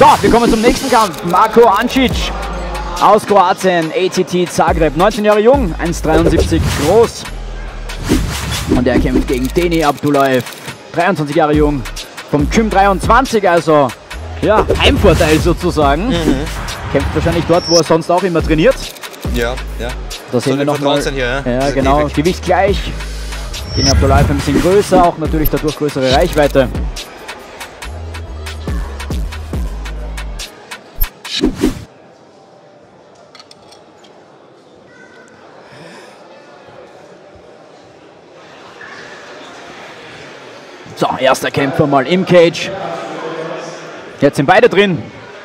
So, wir kommen zum nächsten Kampf. Marko Ancic aus Kroatien, ATT Zagreb. 19 Jahre jung, 1,73 groß. Und er kämpft gegen Deni Abdullaev, 23 Jahre jung, vom Gym 23, also ja, Heimvorteil sozusagen. Kämpft wahrscheinlich dort, wo er sonst auch immer trainiert. Ja, ja. Da sehen wir nochmal. Ja, ja genau, Gewicht gleich. Deni Abdullaev ein bisschen größer, auch natürlich dadurch größere Reichweite. So, erster Kämpfer mal im Cage. Jetzt sind beide drin.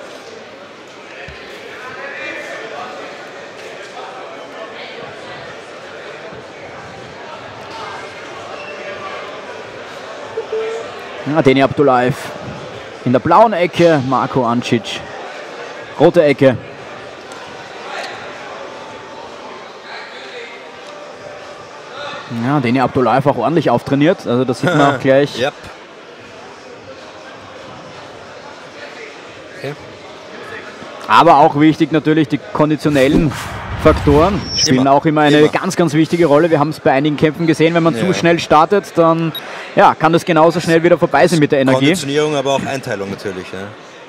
Ja, Deni Abdullaev in der blauen Ecke, Marko Ancic, rote Ecke. Ja, Deni Abdullaev auch ordentlich auftrainiert, also das sieht man auch gleich. Yep. Okay. Aber auch wichtig natürlich die konditionellen Faktoren spielen auch immer eine ganz, ganz wichtige Rolle. Wir haben es bei einigen Kämpfen gesehen, wenn man zu schnell startet, dann ja, kann das genauso schnell wieder vorbei sein mit der Energie. Konditionierung, aber auch Einteilung natürlich. Ja.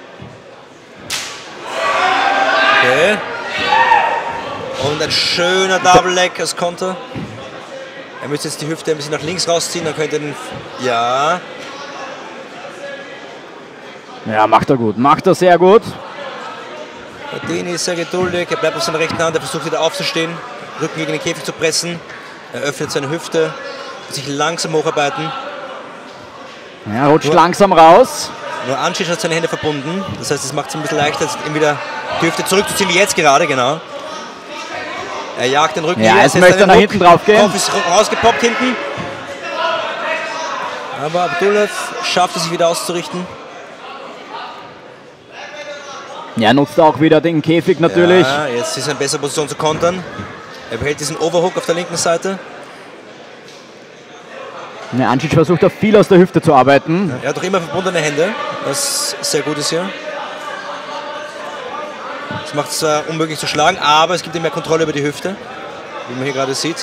Okay. Und ein schöner Double Leg als Konter. Er müsste jetzt die Hüfte ein bisschen nach links rausziehen, dann könnte er den... Ja. Ja, macht er gut. Macht er sehr gut. Deni ist sehr geduldig, er bleibt auf seiner rechten Hand, er versucht wieder aufzustehen, Rücken gegen den Käfig zu pressen. Er öffnet seine Hüfte, sich langsam hocharbeiten. Ja, rutscht langsam raus. Nur Ancic hat seine Hände verbunden, das heißt, es macht es ein bisschen leichter, ihm wieder die Hüfte zurückzuziehen, wie jetzt gerade, genau. Er jagt den Rücken. Ja, jetzt möchte er nach hinten drauf gehen. Kopf ist rausgepoppt hinten. Aber Abdullaev schafft es, sich wieder auszurichten. Ja, nutzt auch wieder den Käfig natürlich. Ja, jetzt ist er in besserer Position zu kontern. Er behält diesen Overhook auf der linken Seite. Ja, Ancic versucht auch viel aus der Hüfte zu arbeiten. Er hat doch immer verbundene Hände, was sehr gut ist hier. Das macht es zwar unmöglich zu schlagen, aber es gibt ihm mehr Kontrolle über die Hüfte, wie man hier gerade sieht.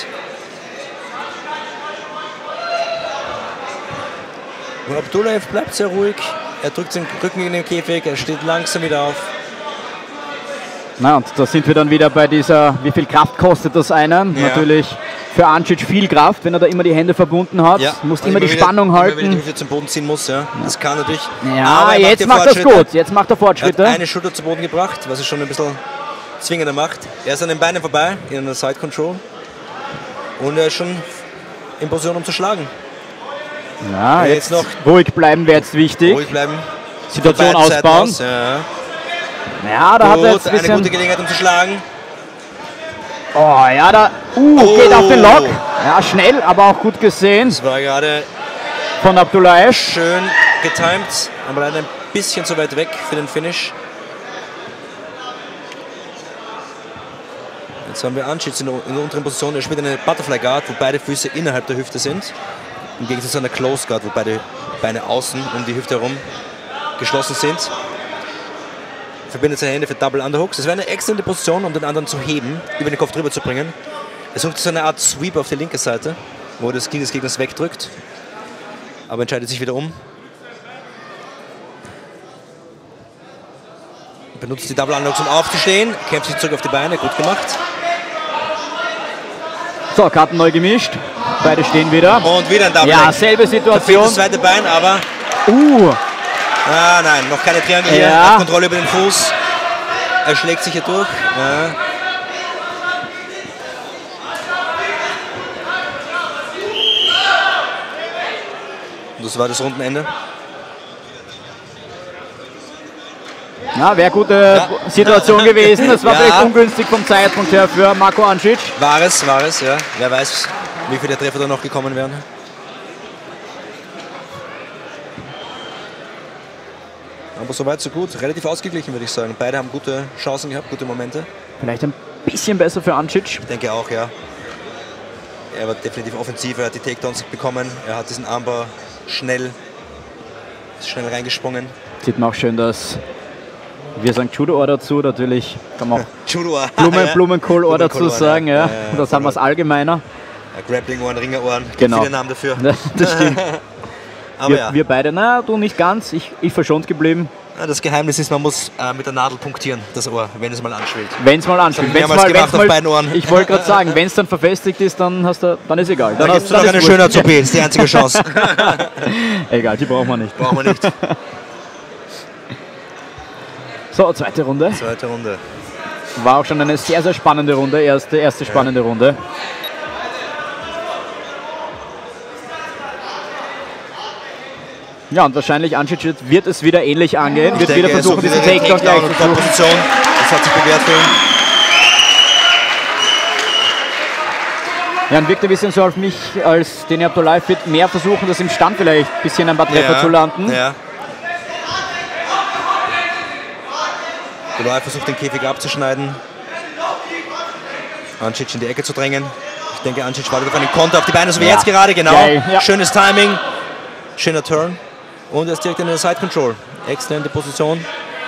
Und Abdullaev bleibt sehr ruhig. Er drückt den Rücken in den Käfig, er steht langsam wieder auf. Na, und da sind wir dann wieder bei dieser, wie viel Kraft kostet das einen? Ja. Natürlich für Ancic viel Kraft, wenn er da immer die Hände verbunden hat. Ja. Muss immer die Spannung halten. Wenn er die Hüfte zum Boden ziehen muss, ja. Das kann natürlich. Ja, jetzt macht er es gut. Jetzt macht er Fortschritte. Er hat eine Schulter zu Boden gebracht, was es schon ein bisschen zwingender macht. Er ist an den Beinen vorbei, in einer Side Control. Und er ist schon in Position, um zu schlagen. Ja, jetzt noch ruhig bleiben wäre jetzt wichtig. Ruhig bleiben. Situation ausbauen. Ja, da hat er jetzt eine gute Gelegenheit, um zu schlagen. Oh, ja, da geht auf den Lock. Ja, schnell, aber auch gut gesehen. Das war gerade von Abdullaev. Schön getimed, aber leider ein bisschen zu weit weg für den Finish. Jetzt haben wir Ancic in der unteren Position. Er spielt eine Butterfly Guard, wo beide Füße innerhalb der Hüfte sind. Im Gegensatz zu einer Close Guard, wo beide Beine außen um die Hüfte herum geschlossen sind. Verbindet seine Hände für Double Underhooks. Das wäre eine exzellente Position, um den anderen zu heben, über den Kopf drüber zu bringen. Er sucht so eine Art Sweep auf der linken Seite, wo er das Knie des Gegners wegdrückt. Aber entscheidet sich wieder um. Benutzt die Double Underhooks, um aufzustehen. Kämpft sich zurück auf die Beine. Gut gemacht. So, Karten neu gemischt. Beide stehen wieder. Und wieder ein Double. Ja, selbe Situation. Das zweite Bein, aber... Ah, nein, noch keine Triangel hier. Er hat Kontrolle über den Fuß. Er schlägt sich hier durch. Ja. Und das war das Rundenende. Ja, wäre gute Situation gewesen. Das war vielleicht ungünstig vom Zeitpunkt her für Marko Ancic. War es, ja. Wer weiß, wie viele Treffer da noch gekommen wären. Aber soweit so gut. Relativ ausgeglichen, würde ich sagen. Beide haben gute Chancen gehabt, gute Momente. Vielleicht ein bisschen besser für Ancic. Ich denke auch, ja. Er war definitiv offensiv, er hat die Takedowns bekommen. Er hat diesen Armbar schnell reingesprungen. Sieht man auch schön, dass Wir sagen Judo-Ohr dazu, natürlich kann man auch Judo-Ohr. Blumenkohl-Ohr dazu sagen, ja. Das haben wir es allgemeiner. Grappling-Ohren, Ringer-Ohren, genau. Viele Namen dafür. Das stimmt. Aber wir beide, na, du nicht ganz, ich verschont geblieben. Das Geheimnis ist, man muss mit der Nadel punktieren, das Ohr, wenn es mal anschwillt. Wenn es mal anschwillt. Auf beiden Ohren. Ich wollte gerade sagen, wenn es dann verfestigt ist, dann ist egal. Dann gibt es noch eine schöne OP, das ist die einzige Chance. Egal, die brauchen wir nicht. Brauchen wir nicht. So, zweite Runde. Zweite Runde. War auch schon eine sehr, sehr spannende Runde, erste spannende Runde. Ja, und wahrscheinlich Ancic wird es wieder ähnlich angehen, wird wieder versuchen, diesen Takedown gleich zu suchen. Das hat sich bewährt für ihn. Ja, und wirkt ein bisschen so auf mich, als Deni Abdullayev wird mehr versuchen, das im Stand vielleicht ein bisschen ein paar Treffer zu landen. Ja. Abdullayev versucht, den Käfig abzuschneiden. Ancic in die Ecke zu drängen. Ich denke, Ancic wartet auf einen Konter auf die Beine, so wie jetzt gerade, genau. Geil, ja. Schönes Timing, schöner Turn. Und er ist direkt in der Side Control. Exzellente Position,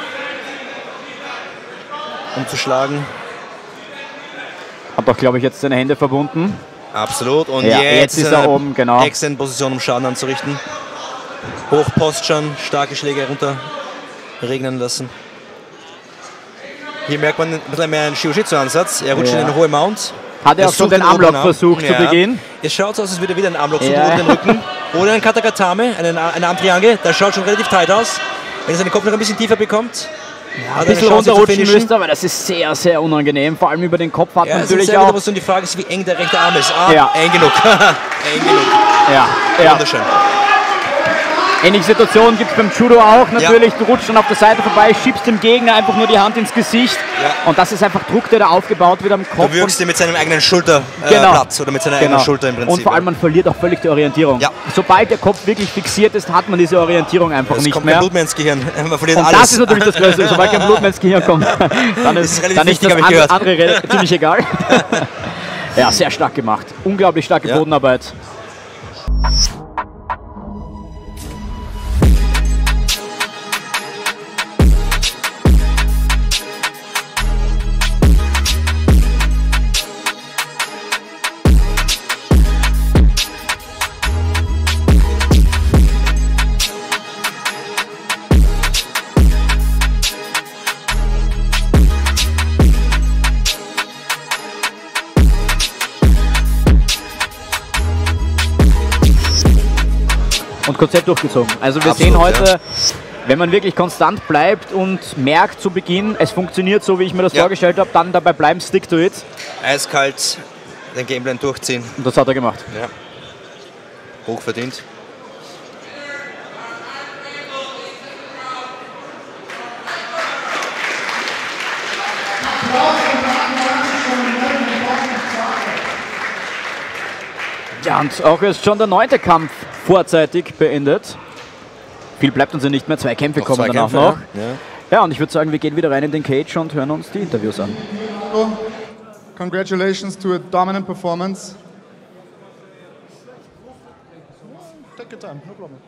um zu schlagen. Hat doch, glaube ich, jetzt seine Hände verbunden. Absolut. Und ja, jetzt ist er oben, genau. Exzellente Position, um Schaden anzurichten. Hochpost schon, starke Schläge runter regnen lassen. Hier merkt man ein bisschen mehr einen Jiu-Jitsu-Ansatz. Er rutscht in eine hohe Mount. Hat er auch schon den Armlock versucht zu Beginn? Es schaut so aus, als würde wieder ein Armlock von oben den Rücken. Oder ein Katagatame, eine Armtriangle. Das schaut schon relativ tight aus. Wenn er seinen Kopf noch ein bisschen tiefer bekommt. Ja, ein bisschen runterrutschen müsste, aber das ist sehr, sehr unangenehm. Vor allem über den Kopf hat man natürlich auch. Und die Frage ist, wie eng der rechte Arm ist. Eng genug. Eng genug. Ja. Wunderschön. Ähnliche Situation gibt es beim Judo auch. Natürlich, du rutschst dann auf der Seite vorbei, schiebst dem Gegner einfach nur die Hand ins Gesicht. Ja. Und das ist einfach Druck, der da aufgebaut wird am Kopf. Du wirkst dir mit seinem eigenen Schulterblatt oder mit seiner eigenen Schulter im Prinzip. Und vor allem, man verliert auch völlig die Orientierung. Ja. Sobald der Kopf wirklich fixiert ist, hat man diese Orientierung einfach nicht mehr. Es kommt kein Blut mehr ins Gehirn. Man verliert und alles. Das ist natürlich das Größte. Sobald kein Blut mehr ins Gehirn kommt, dann ist das andere ziemlich egal. Ja, sehr stark gemacht. Unglaublich starke Bodenarbeit. Und Konzept durchgezogen. Also wir sehen heute, wenn man wirklich konstant bleibt und merkt zu Beginn, es funktioniert so, wie ich mir das vorgestellt habe, dann dabei bleiben, stick to it. Eiskalt den Gameplan durchziehen. Und das hat er gemacht. Ja. Hoch verdient. Ja, und auch ist schon der 9. Kampf vorzeitig beendet. Viel bleibt uns ja nicht mehr, 2 Kämpfe kommen danach noch. Ja, und ich würde sagen, wir gehen wieder rein in den Cage und hören uns die Interviews an. Congratulations to a dominant performance. Take your time, no problem.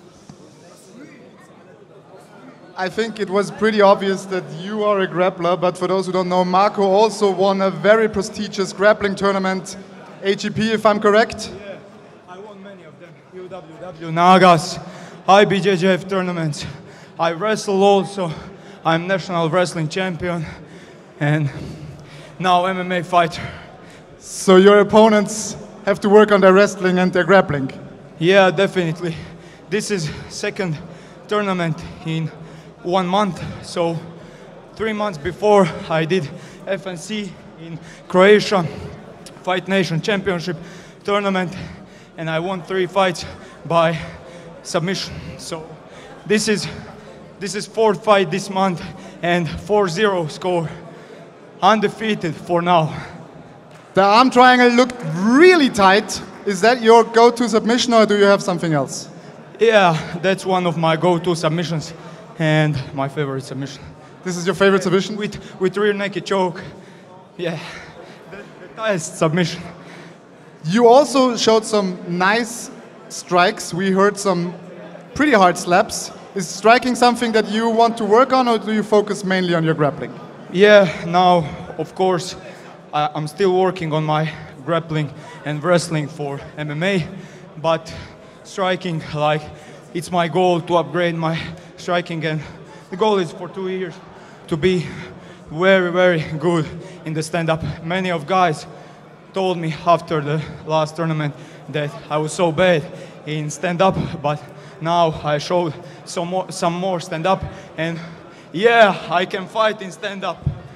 I think it was pretty obvious that you are a grappler, but for those who don't know, Marco also won a very prestigious grappling tournament, AGP, if I'm correct. Yeah, I won many of them. UWW, Nagas, IBJJF tournaments. I wrestle also. I'm national wrestling champion and now MMA fighter. So your opponents have to work on their wrestling and their grappling? Yeah, definitely. This is second tournament in 1 month. So 3 months before I did FNC in Croatia, Fight Nation Championship tournament, and I won 3 fights by submission. So this is 4th fight this month and 4-0 score. Undefeated for now. The arm triangle looked really tight. Is that your go-to submission or do you have something else? Yeah, that's one of my go-to submissions and my favorite submission. This is your favorite submission? With rear naked choke. Yeah, the tightest submission. You also showed some nice strikes. We heard some pretty hard slaps. Is striking something that you want to work on, or do you focus mainly on your grappling? Yeah, now, of course, I'm still working on my grappling and wrestling for MMA, but striking, like, it's my goal to upgrade my striking, and the goal is for 2 years to be very, very good in the stand-up. Many of guys told me after the last tournament that I was so bad in stand-up, but now I showed some more stand-up, and yeah, I can fight in stand-up.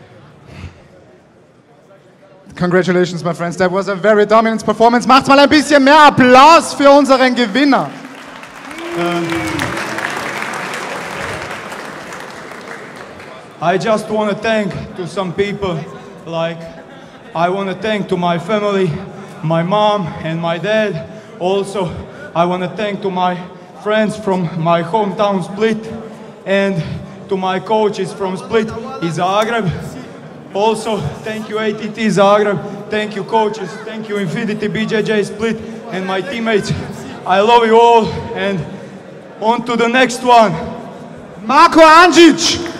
Congratulations, my friends. That was a very dominant performance. Macht mal ein bisschen mehr Applaus für unseren Gewinner. I just want to thank to some people, like I want to thank to my family, my mom and my dad. Also, I want to thank to my friends from my hometown Split and to my coaches from Split in Zagreb. Also, thank you ATT Zagreb, thank you coaches, thank you Infinity BJJ Split and my teammates. I love you all, and on to the next one. Marko Andžić.